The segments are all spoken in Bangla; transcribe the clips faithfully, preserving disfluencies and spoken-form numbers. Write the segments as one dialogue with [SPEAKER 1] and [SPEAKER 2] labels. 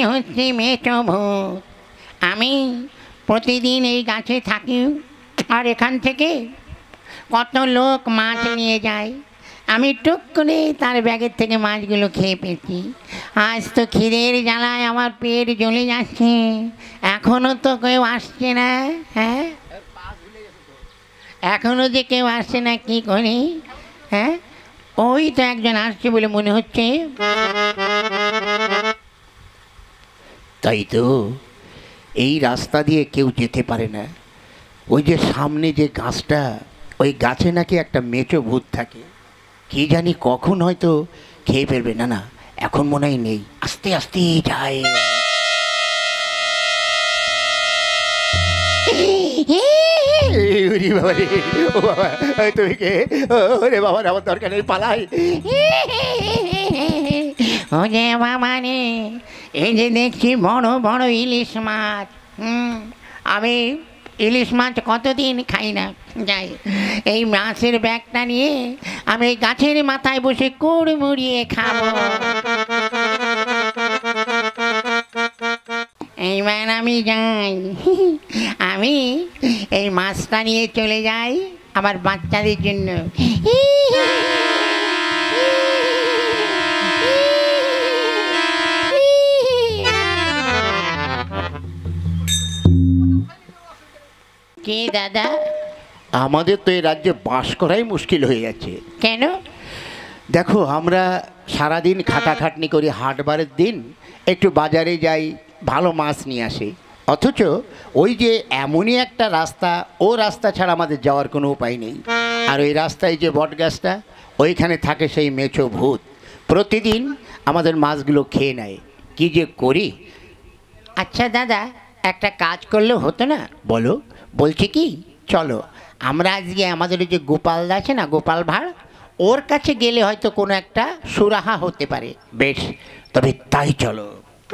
[SPEAKER 1] হচ্ছে মেছো ভূত। আমি প্রতিদিন এই গাছে থাকি, আর এখান থেকে কত লোক মাছ নিয়ে যায়। আমি টুক করে তার ব্যাগের থেকে মাছগুলো খেয়ে পেয়েছি। আজ তো খিদের জ্বালায় আমার পেট জ্বলে যাচ্ছে, এখনও তো কেউ আসছে না। হ্যাঁ, এখনও যে কেউ আসছে না, কি করি? হ্যাঁ, ওই তো একজন আসছে বলে মনে হচ্ছে।
[SPEAKER 2] তাই তো, এই রাস্তা দিয়ে কেউ যেতে পারে না। ওই যে সামনে যে গাছটা, ওই গাছে নাকি একটা মেচো ভূত থাকে। কি জানি কখন হয়তো খেয়ে ফেলবে। না না, এখন মনে হয় নেই। আস্তে আস্তে যায়। তুমি কে? ওরে বাবা, আমার দরকার নেই, পালাই।
[SPEAKER 1] ও যে বাবা রে, এই যে দেখছি বড় বড় ইলিশ মাছ। হুম, আমি ইলিশ মাছ কতদিন খাই না। যাই, এই মাছের ব্যাগটা নিয়ে আমি এই গাছের মাথায় বসে কুড়মুড়িয়ে খাবো। এইবার আমি যাই, আমি এই মাছটা নিয়ে চলে যাই আমার বাচ্চাদের জন্য। কে দাদা?
[SPEAKER 2] আমাদের তো এই রাজ্যে বাস করাই মুশকিল হয়ে যাচ্ছে।
[SPEAKER 1] কেন?
[SPEAKER 2] দেখো, আমরা সারাদিন খাটাখাটনি করি, হাটবারের দিন একটু বাজারে যাই, ভালো মাছ নিয়ে আসি। অথচ ওই যে এমনই একটা রাস্তা, ও রাস্তা ছাড়া আমাদের যাওয়ার কোনো উপায় নেই। আর ওই রাস্তায় যে বট গাছটা, ওইখানে থাকে সেই মেছো ভূত। প্রতিদিন আমাদের মাছগুলো খেয়ে নেয়। কি যে করি।
[SPEAKER 1] আচ্ছা দাদা, একটা কাজ করলে হতো না?
[SPEAKER 2] বলো।
[SPEAKER 1] বলছি কি, চলো আমরা আজকে আমাদের ওই যে গোপালদা আছে না, গোপাল ভাঁড়, ওর কাছে গেলে হয়তো কোনো একটা সুরাহা হতে পারে।
[SPEAKER 2] বেশ, তবে তাই চলো।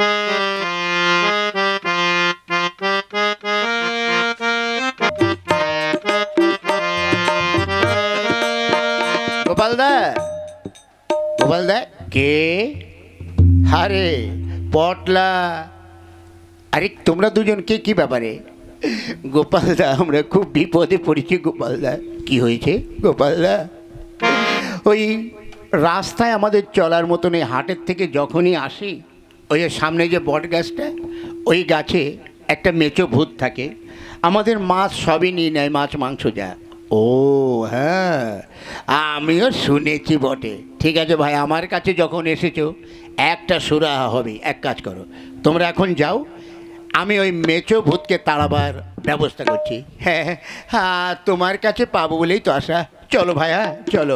[SPEAKER 2] গোপালদা, গোপালদা। কে? আরে পটলা। আরে তোমরা দুজন কে? কি ব্যাপারে? গোপালদা, আমরা খুব বিপদে পড়েছি গোপালদা। কি হয়েছে গোপালদা? ওই রাস্তায় আমাদের চলার মতন এই হাটের থেকে যখনই আসি, ওই সামনে যে বট গাছটা, ওই গাছে একটা মেচো ভূত থাকে। আমাদের মাছ সবই নিয়ে নেয়, মাছ মাংস যা। ও হ্যাঁ, আমিও শুনেছি বটে। ঠিক আছে ভাই, আমার কাছে যখন এসেছো একটা সুরাহা হবে। এক কাজ করো, তোমরা এখন যাও, আমি ওই মেচো ভূতকে তাড়াবার ব্যবস্থা করছি। হ্যাঁ হ্যাঁ, তোমার কাছে পাবো বলেই তো আশা। চলো ভাইয়া, চলো।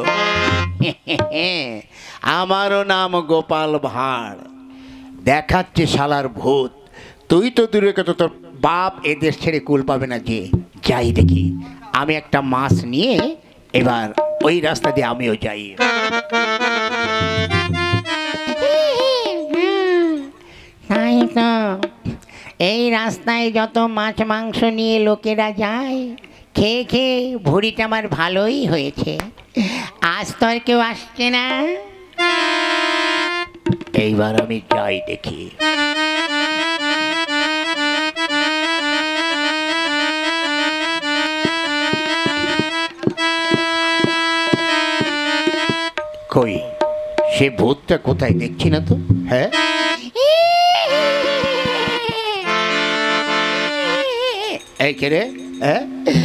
[SPEAKER 2] আমারও নাম গোপাল ভাঁড়। দেখাচ্ছে শালার ভূত। তুই তো দূরে কত, তোর বাপ এদেশ ছেড়ে কুল পাবে না। যে যাই দেখি, আমি একটা মাছ নিয়ে এবার ওই রাস্তা দিয়ে আমিও যাই।
[SPEAKER 1] তাই তো, এই রাস্তায় যত মাছ মাংস নিয়ে লোকেরা যায়, খেয়ে খেয়ে ভুঁড়িটা আমার ভালোই হয়েছে। আজ তো আর কেউ আসছে না।
[SPEAKER 2] এইবার আমি যাই দেখি। কই সে ভূতটা কোথায়? দেখছি না তো। হ্যাঁ, এই কে রে? হ্যাঁ,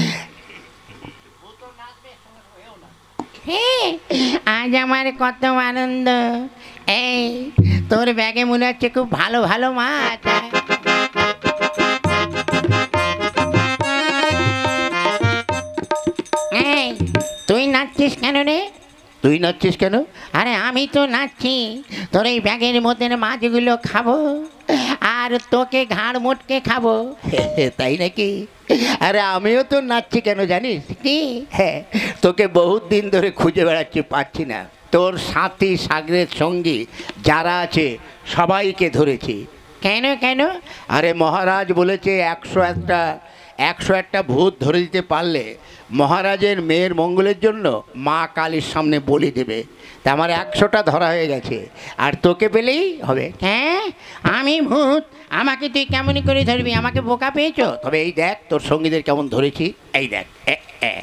[SPEAKER 1] আজ আমার কত আনন্দ। এই তোর ব্যাগে মনে হচ্ছে খুব ভালো ভালো মাছ। এই তুই নাচছিস কেন রে?
[SPEAKER 2] তুই নাচছিস কেন?
[SPEAKER 1] আরে আমি তো নাচছি, তোর এই ব্যাগের মধ্যে মাছগুলো খাবো আর তোকে ঘাড় মোটকে খাবো।
[SPEAKER 2] তাই নাকি? আরে আমিও তো নাচছি কেন জানিস
[SPEAKER 1] কি?
[SPEAKER 2] হ্যাঁ, তোকে বহুত দিন ধরে খুঁজে বেড়াচ্ছি, পাচ্ছি না। তোর সাথী সাগরের সঙ্গী যারা আছে সবাইকে ধরেছি।
[SPEAKER 1] কেন কেন?
[SPEAKER 2] আরে মহারাজ বলেছে একশো একটা একশো একটা ভূত ধরে দিতে পারলে মহারাজের মেয়ের মঙ্গলের জন্য মা কালীর সামনে বলি দেবে। তা আমার একশোটা ধরা হয়ে গেছে, আর তোকে পেলেই হবে।
[SPEAKER 1] হ্যাঁ, আমি ভূত, আমাকে তুই কেমন করে ধরবি? আমাকে বোকা পেয়েছো?
[SPEAKER 2] তবে এই দেখ তোর সঙ্গীদের কেমন ধরেছি, এই দেখ। এ, এ।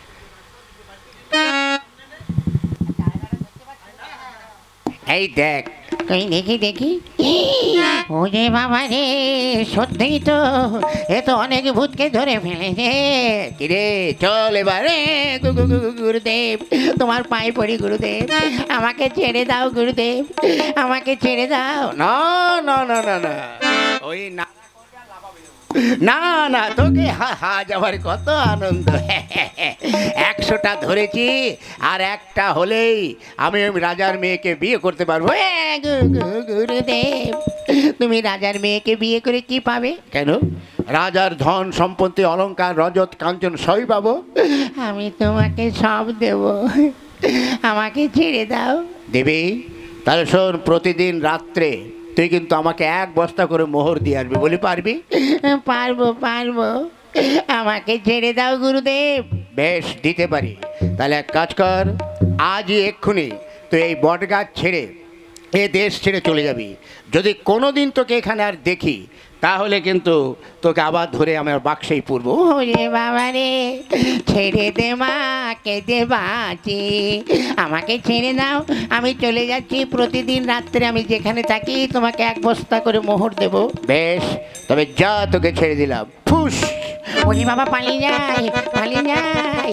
[SPEAKER 2] এই দেখ,
[SPEAKER 1] তুই দেখি দেখি। ও যে বাবা রে, সত্যিই তো, এ তো অনেক ভূতকে ধরে ফেলেছে।
[SPEAKER 2] কিরে চল এবারে।
[SPEAKER 1] গু- গু- গু- গু- গুরুদেব, তোমার পায়ে পড়ি গুরুদেব, আমাকে ছেড়ে দাও গুরুদেব, আমাকে ছেড়ে দাও।
[SPEAKER 2] না না না না না ওই না না না তোকে হা হা যাবার কত আনন্দ। একশোটা ধরেছি, আর একটা হলেই আমি ওই রাজার মেয়েকে বিয়ে করতে পারবো।
[SPEAKER 1] এ, গু- গু- গুরুদেব, তুমি রাজার মেয়েকে বিয়ে করে কি পাবে?
[SPEAKER 2] কেন? রাজার ধন সম্পত্তি অলংকার রজত কাঞ্চন সবই পাবো।
[SPEAKER 1] আমি তোমাকে সব দেব, আমাকে ছেড়ে দাও।
[SPEAKER 2] দেবী, তাহলে শোন, প্রতিদিন রাত্রে তুই কিন্তু আমাকে এক বস্তা করে মোহর দিয়ে আসবি, বলি পারবি?
[SPEAKER 1] পারবো পারবো, আমাকে ছেড়ে দাও গুরুদেব।
[SPEAKER 2] বেশ, দিতে পারি। তাহলে এক কাজ কর, আজই এক্ষুনি তুই এই বটগাছ ছেড়ে এ দেশ ছেড়ে চলে যাবি। যদি কোনো দিন তোকে এখানে আর দেখি, তাহলে কিন্তু তোকে আবার ধরে আমার বাক্সেই পুরব।
[SPEAKER 1] ওরে বাবা রে, ছেড়ে দে মা, কেঁদে বাঁচি, আমাকে ছেড়ে দাও, আমি চলে যাচ্ছি। প্রতিদিন রাত্রে আমি যেখানে থাকি তোমাকে এক বস্তা করে মোহর দেব।
[SPEAKER 2] বেশ, তবে যা, তোকে ছেড়ে দিলাম। ফুস।
[SPEAKER 1] ওরে বাবা, পালিয়ে যাই, পালিয়ে যাই।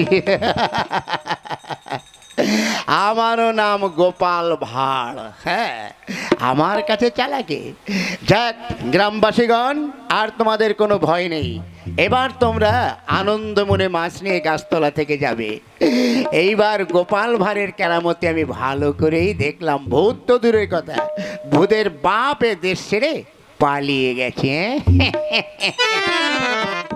[SPEAKER 2] আমারও নাম গোপাল ভাঁড়। হ্যাঁ, আমার কাছে চালাকে। যাক গ্রামবাসীগণ, আর তোমাদের কোনো ভয় নেই। এবার তোমরা আনন্দ মনে মাছ নিয়ে গাছতলা থেকে যাবে। এইবার গোপাল ভাঁড়ের কেরামতি আমি ভালো করেই দেখলাম। ভূত তো দূরের কথা, ভূতের বাপ এ দেশ ছেড়ে পালিয়ে গেছে।